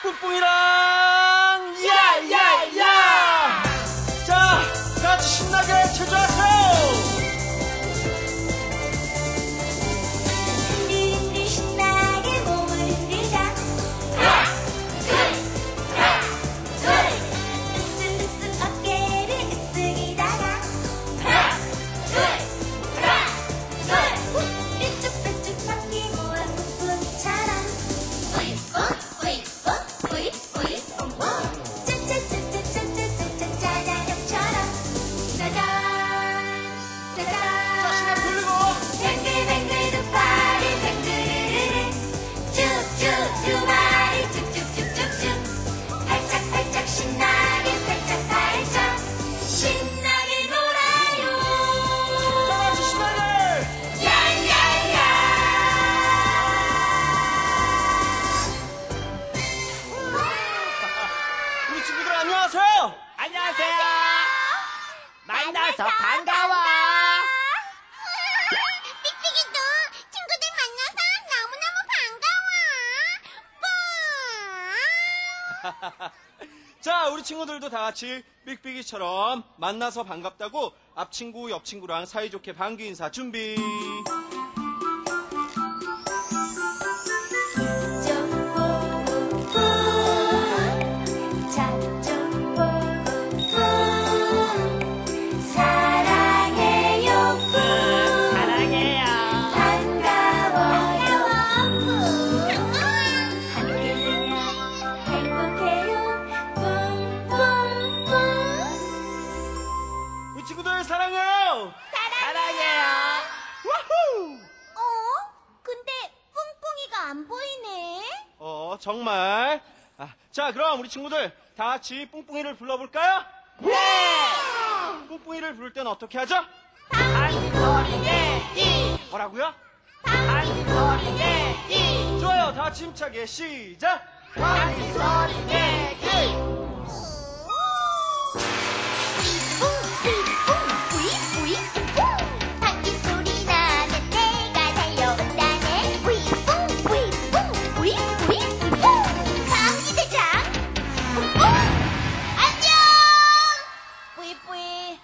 뿡뿡이랑 야야야! 자, 같이 신나게 체조하세요. 우리 신나게 몸을 흔들자. 하나, 둘, 하나, 둘. 으쓱으쓱 어깨를 으쓱이다가. 하나, 둘, 하나, 둘. 뾰족뾰족 바퀴 모아 뿡뿡이처럼. 뿌이뿡, 뿌이뿡, 뿌이뿡, 뿡뿡. 짜짜짜짜짜짜짜짜 짜자력처럼. 짜잔, 짜잔. 자신감 돌리고. 뱅글뱅글 두 팔이 뱅글르르르 쭉쭉 두 마리 쭉쭉쭉쭉쭉 팔짝팔짝 신나게 팔짝팔짝 신나게 놀아요. 다 같이 신나게. 야야야. 우리 친구들 안녕하세요. 안녕하세요. 만나서 반가워. 삑삑이도 친구들 만나서 너무너무 반가워. 자, 우리 친구들도 다 같이 삑삑이처럼 만나서 반갑다고 앞친구, 옆친구랑 사이좋게 반기 인사 준비. 좀 보고 쿵 자좀 보고 쿵 사랑해요 쿵 사랑해요. 반가워요 쿵 함께하면 행복해요 쿵쿵쿵 우리 친구들 사랑해요. 사랑해요. 와후! 근데 뿡뿡이가 안 보이네. 정말. 자, 그럼 우리 친구들 다 같이 뿡뿡이를 불러볼까요? 네. 뿡뿡이를 부를 때는 어떻게 하죠? 한 소리 내기. 뭐라고요? 한 소리 내기. 좋아요. 다 같이 힘차게 시작. 한 소리 내기. 바퀴 소리 나면 내가 달려온다네. 감기 대장 안녕. 뿌이뿌이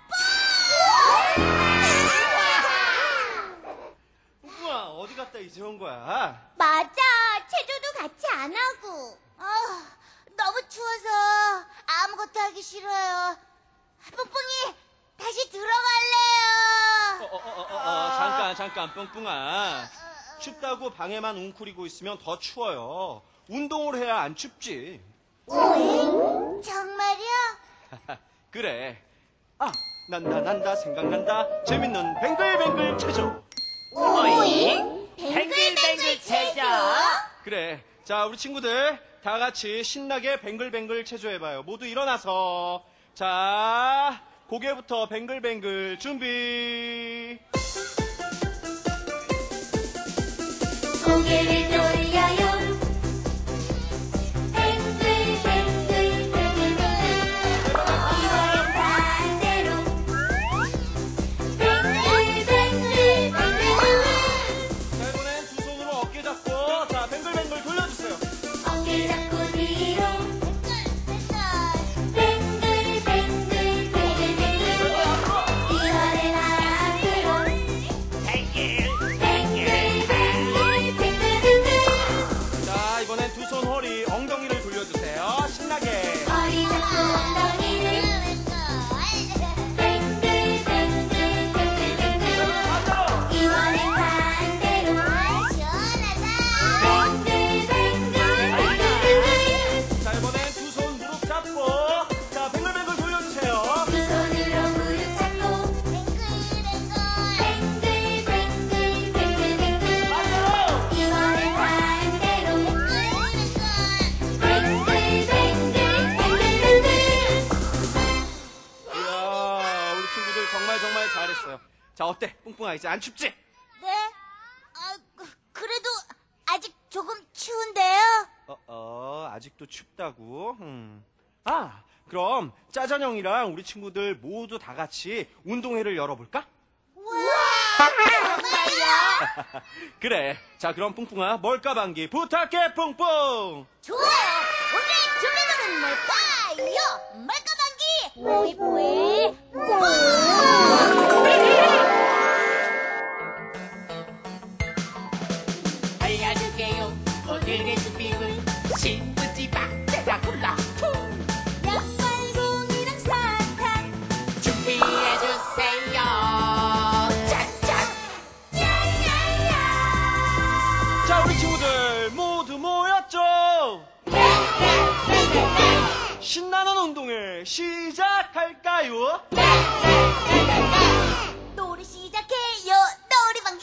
뿡뿡아, 어디 갔다 이제 온 거야? 맞아. 체조도 같이 안 하고. 너무 추워서 아무것도 하기 싫어요. 뿡뿡이 다시 들어갈래요. 잠깐, 뿡뿡아. 춥다고 방에만 웅크리고 있으면 더 추워요. 운동을 해야 안 춥지. 정말요? 그래. 난다, 생각난다. 재밌는 뱅글뱅글 체조. 오잉? 뱅글뱅글 체조. 그래. 자, 우리 친구들 다 같이 신나게 뱅글뱅글 체조해봐요. 모두 일어나서. 자, 고개부터 뱅글뱅글 준비. 고개를 돌려요. 뱅글뱅글 이번엔 반대로. 뱅글뱅글 자, 이번엔 두 손으로 어깨 잡고, 자, 뱅글뱅글 돌려주세요. 어깨 잡고 뒤로. 뱅글뱅글 이번엔 앞으로. 자, 이번엔 두 손 허리, 엉덩이를 돌려주세요. 신나게. 머리 잡고 엉덩이를 이번엔 반대로 자, 이번엔 두 손 무릎 잡고, 자, 뱅글뱅글 돌려주세요. 두 손으로 무릎 잡고 반대로. 이번엔 반대로 이야, 우리 친구들 정말 잘했어요. 자, 어때? 뿡뿡아, 이제 안 춥지? 네? 그래도 아직 조금 추운데요? 아직도 춥다고? 그럼 짜잔형이랑 우리 친구들 모두 다 같이 운동회를 열어볼까? 정말요? 그래. 자, 그럼 뿡뿡아, 멀까방기 부탁해, 뿡뿡! 좋아요. 물 파이어 말까방기 뿌이뿌이 알려줄게요. 오늘의 준비물 신문지 박대가 콜라 양말봉이랑 사탕 준비해주세요. 짠짠. 자, 우리 친구들 모두 모였죠? 신나는 운동회 시작할까요? 놀이 시작해요 놀이방기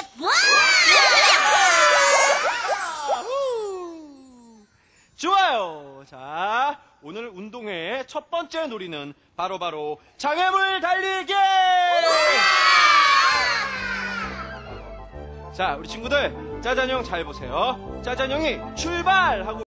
좋아요. 자, 오늘 운동회의 첫 번째 놀이는 바로 장애물 달리기! 자, 우리 친구들 짜잔형 잘 보세요. 짜잔형이 출발하고